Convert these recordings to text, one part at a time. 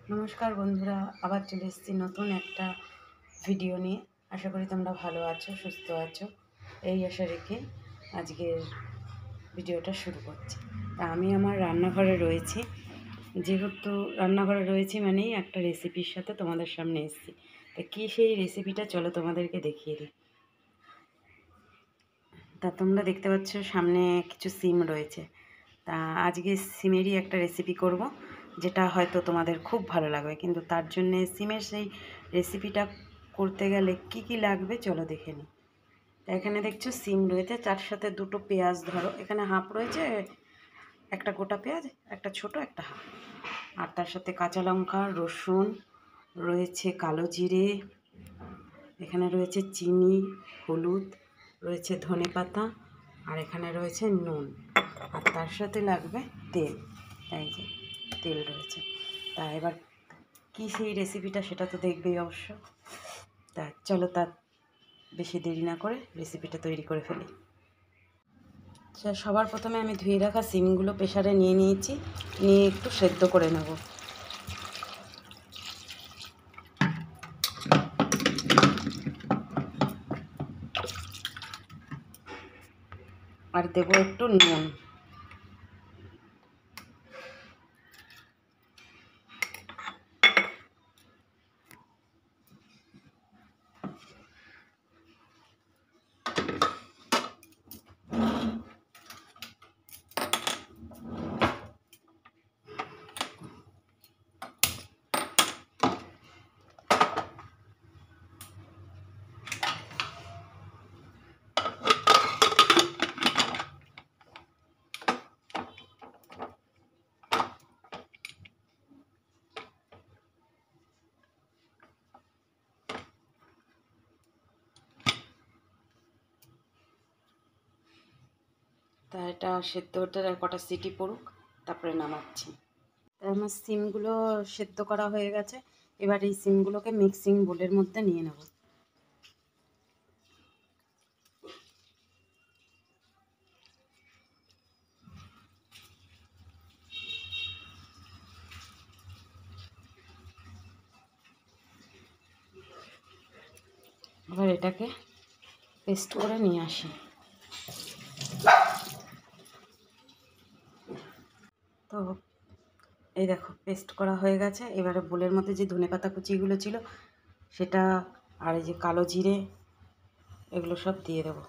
নমস্কার বন্ধুরা, আবার চলে এসেছি নতুন একটা ভিডিও নিয়ে। আশা করি তোমরা ভালো আছো, সুস্থ আছো, এই আশা রেখে আজকের ভিডিওটা শুরু করছি। তা আমি আমার রান্নাঘরে রয়েছি, যেহেতু রান্নাঘরে রয়েছি মানেই একটা রেসিপির সাথে তোমাদের সামনে এসেছি। তা কী সেই রেসিপিটা চলো তোমাদেরকে দেখিয়ে দিই। তা তোমরা দেখতে পাচ্ছ সামনে কিছু সিম রয়েছে। তা আজকে সিমেরই একটা রেসিপি করব, যেটা হয়তো তোমাদের খুব ভালো লাগবে। কিন্তু তার জন্যে সিমের সেই রেসিপিটা করতে গেলে কি কি লাগবে চলো দেখে নিই। তা এখানে দেখছো সিম রয়েছে, তার সাথে দুটো পেঁয়াজ ধরো, এখানে হাফ রয়েছে, একটা গোটা পেঁয়াজ, একটা ছোট, একটা হাফ। আর তার সাথে কাঁচা লঙ্কা, রসুন রয়েছে, কালো জিরে, এখানে রয়েছে চিনি, হলুদ রয়েছে, ধনেপাতা, আর এখানে রয়েছে নুন। আর তার সাথে লাগবে তেল, এই যে তেল রয়েছে। তা এবার কী সেই রেসিপিটা সেটা তো দেখবেই অবশ্য। তা চলো তার বেশি দেরি না করে রেসিপিটা তৈরি করে ফেলি। সবার প্রথমে আমি ধুয়ে রাখা সিমগুলো প্রেসারে নিয়ে নিয়েছি, নিয়ে একটু সেদ্ধ করে নেব। আর দেবো একটু নুন। তা এটা সেদ্ধ হতে কটা সিটি পড়ুক, তারপরে নামাচ্ছি। আমার সিমগুলো সেদ্ধ করা হয়ে গেছে। এবার এই সিমগুলোকে মিক্সিং বোলের মধ্যে নিয়ে নেব। এবার এটাকে পেস্ট করে নিয়ে আসি। তো এই দেখো পেস্ট করা হয়ে গেছে। এবারে বোলের মধ্যে যে ধনেপাতা কুচিগুলো ছিল সেটা, আর এই যে কালো জিরে, এগুলো সব দিয়ে দেবো।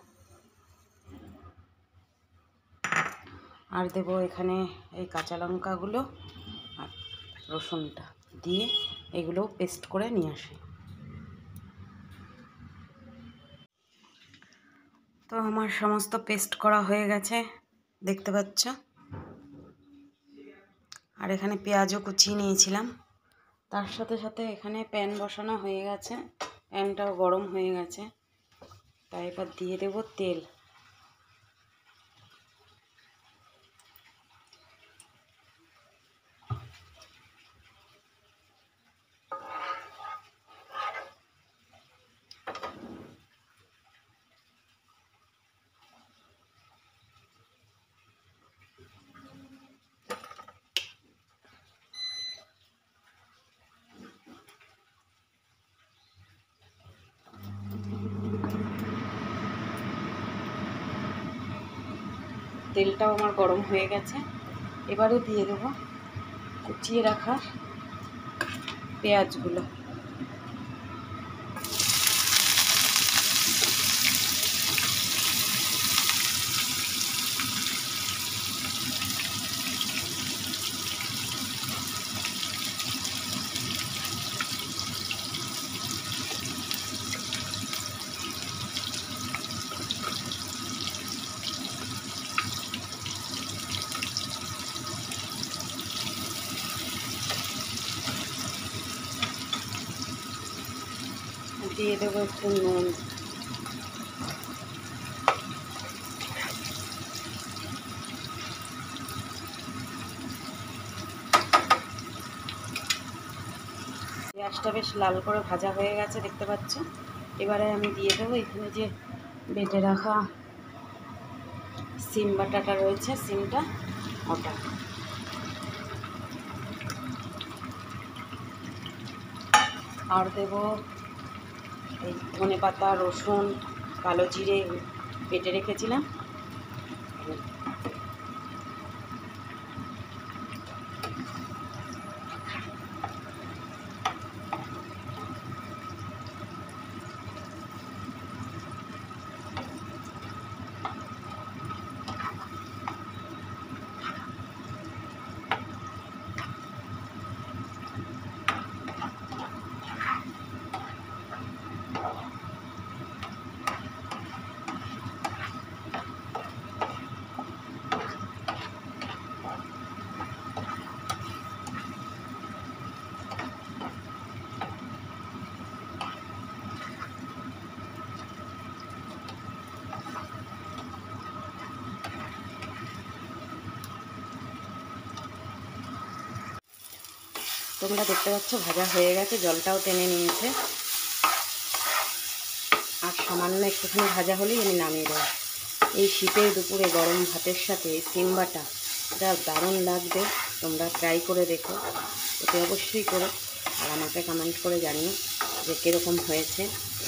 আর দেবো এখানে এই কাঁচা লঙ্কাগুলো আর রসুনটা দিয়ে এগুলো পেস্ট করে নিয়ে আসি। তো আমার সমস্ত পেস্ট করা হয়ে গেছে, দেখতে পাচ্ছ। আর এখানে পেঁয়াজও কুচিয়ে নিয়েছিলাম। তার সাথে সাথে এখানে প্যান বসানো হয়ে গেছে, প্যানটাও গরম হয়ে গেছে। তাই এবার দিয়ে দেবো তেল। তেলটাও আমার গরম হয়ে গেছে। এবারে দিয়ে দেবো কুচিয়ে রাখা পেঁয়াজগুলো। দিয়ে দেবো একটু নুন। পেঁয়াজটা বেশ লাল করে ভাজা হয়ে গেছে, দেখতে পাচ্ছ। এবারে আমি দিয়ে দেবো এখানে যে বেটে রাখা সিম বাটাটা রয়েছে, সিমটা ওটা। আর দেব এই ধনেপাতা, রসুন, কালো জিরে বেটে রেখেছিলাম। তোমরা দেখতে পাচ্ছ ভাজা হয়ে গেছে, জলটাও টেনে নিয়েছে। আর সামান্য একটুখানি ভাজা হলেই আমি নামিয়ে দেবো। এই শীতের দুপুরে গরম ভাতের সাথে সিম বাটা যা দারুণ লাগবে। তোমরা ট্রাই করে দেখো, এতে অবশ্যই করো, আর আমাকে কমেন্ট করে জানিও যে কীরকম হয়েছে।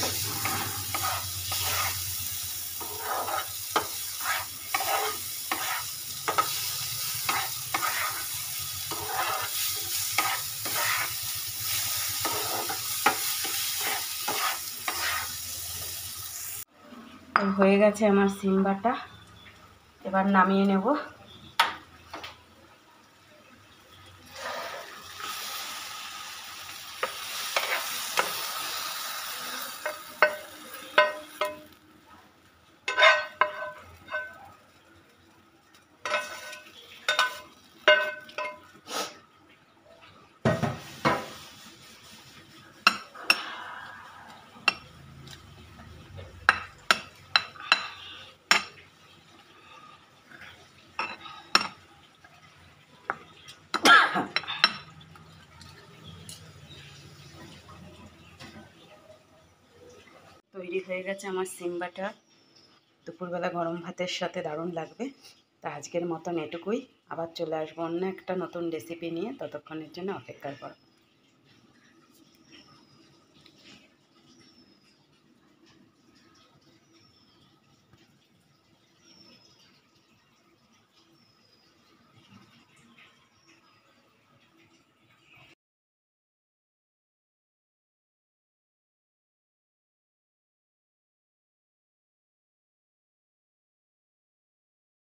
হয়ে গেছে আমার সিম বাটা, এবার নামিয়ে নেব। তৈরি হয়ে গেছে আমার সিম বাটা, দুপুরবেলা গরম ভাতের সাথে দারুণ লাগবে। তা আজকের মতন এটুকুই, আবার চলে আসবো অন্য একটা নতুন রেসিপি নিয়ে। ততক্ষণের জন্য অপেক্ষা করো।